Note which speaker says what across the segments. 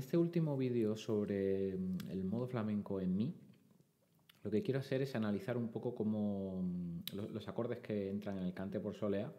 Speaker 1: este último vídeo sobre el modo flamenco en mi, lo que quiero hacer es analizar un poco cómo los acordes que entran en el cante por solea,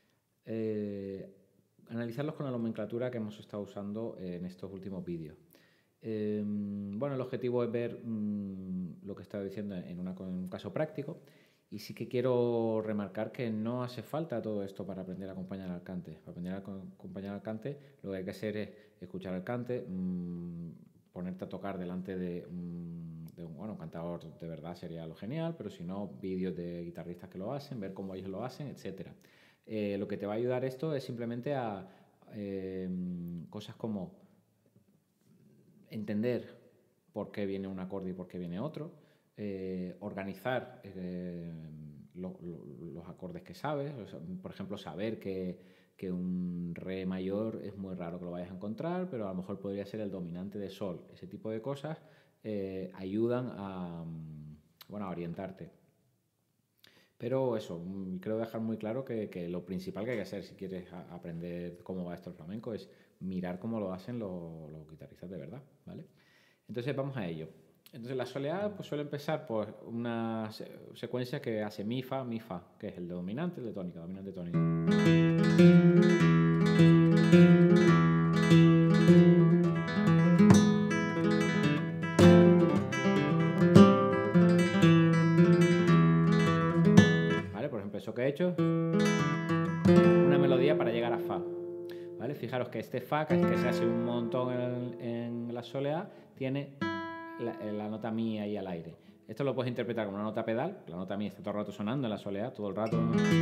Speaker 1: analizarlos con la nomenclatura que hemos estado usando en estos últimos vídeos. Bueno, el objetivo es ver lo que estaba diciendo en un caso práctico, y sí que quiero remarcar que no hace falta todo esto para aprender a acompañar al cante. Para aprender a acompañar al cante, lo que hay que hacer es escuchar el cante, ponerte a tocar delante de un cantador de verdad sería lo genial, pero si no, vídeos de guitarristas que lo hacen, ver cómo ellos lo hacen, etc. Lo que te va a ayudar esto es simplemente a cosas como entender por qué viene un acorde y por qué viene otro, organizar los acordes que sabes, o sea, por ejemplo, saber que un re mayor es muy raro que lo vayas a encontrar, pero a lo mejor podría ser el dominante de sol. Ese tipo de cosas ayudan a orientarte. Pero eso, quiero dejar muy claro que lo principal que hay que hacer si quieres aprender cómo va esto el flamenco es mirar cómo lo hacen los guitarristas de verdad, ¿vale? Entonces vamos a ello. Entonces la soleá pues suele empezar por una secuencia que hace mi, fa, que es el de dominante, el de tónica, dominante, tónica. ¿Vale? Por ejemplo, eso que he hecho, una melodía para llegar a fa. ¿Vale? Fijaros que este fa, que se hace un montón en la soleá, tiene la nota mi ahí al aire. Esto lo puedes interpretar como una nota pedal. La nota mi está todo el rato sonando en la soleá, todo el rato.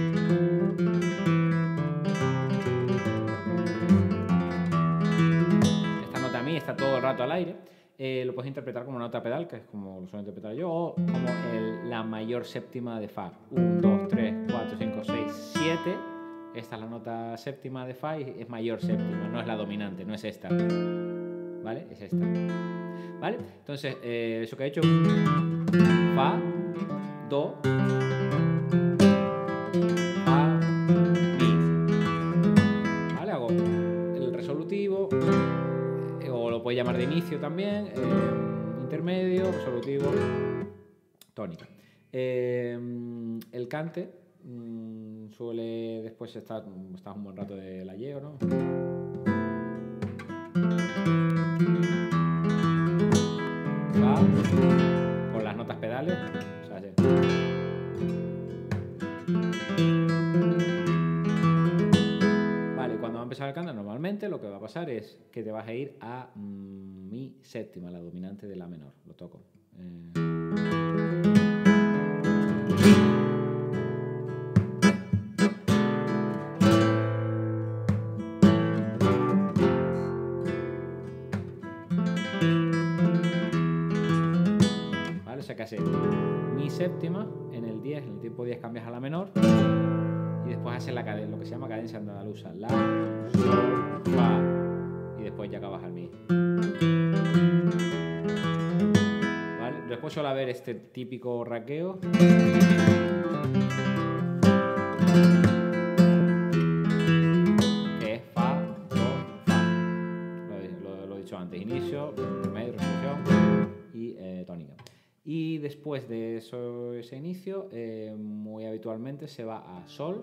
Speaker 1: Esta nota mi está todo el rato al aire. Lo puedes interpretar como una nota pedal, que es como lo suelo interpretar yo, o como la mayor séptima de fa. 1, 2, 3, 4, 5, 6, 7. Esta es la nota séptima de fa y es mayor séptima, no es la dominante, no es esta. ¿Vale? Es esta. ¿Vale? Entonces, eso que he hecho, fa, do, fa, mi. ¿Vale? Hago el resolutivo, o lo puedes llamar de inicio también, intermedio, resolutivo, tónica. El cante suele después estar un buen rato de layeo, ¿no? Con las notas pedales, o sea, así. Vale, cuando va a empezar el cante, normalmente lo que va a pasar es que te vas a ir a mi séptima, la dominante de la menor. Lo toco. ¿Vale? O sea que hace mi séptima en el 10, en el tiempo 10 cambias a la menor y después haces lo que se llama cadencia andaluza. La, sol, fa y después ya acabas al mi. ¿Vale? Después suele haber este típico raqueo. Que es fa, do, fa. Lo he dicho antes. Inicio, intermedio, resolución y tónica. Y después de ese inicio, muy habitualmente se va a sol.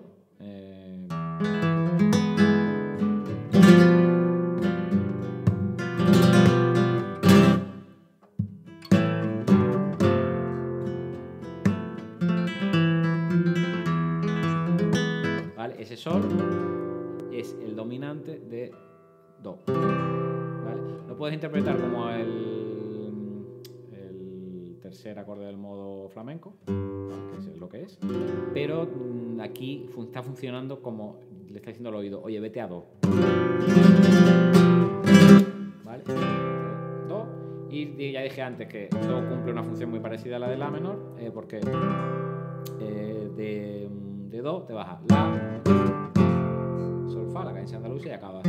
Speaker 1: ¿Vale? Ese sol es el dominante de do. ¿Vale? Lo puedes interpretar como el tercer acorde del modo flamenco, que es lo que es, pero aquí está funcionando como le está diciendo al oído, oye, vete a do. ¿Vale? Do, y ya dije antes que do cumple una función muy parecida a la de la menor, porque de do te vas a la, sol, fa, la cadencia andaluza y acabas.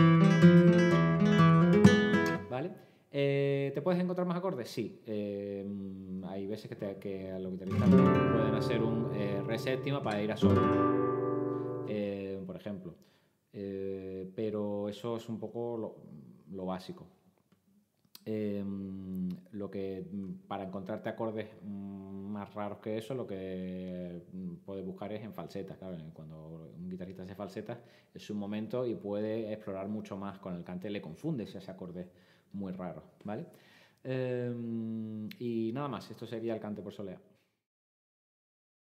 Speaker 1: ¿Vale? ¿Te puedes encontrar más acordes? Sí. Hay veces que a los guitarristas pueden hacer un re séptima para ir a sol, por ejemplo. Pero eso es un poco lo básico. Lo que para encontrarte acordes más raros que eso, lo que puedes buscar es en falsetas. Claro, cuando un guitarrista hace falsetas es su momento y puede explorar mucho más con el cante, le confunde si hace acordes muy raros, ¿vale? Y nada más, esto sería el cante por solea.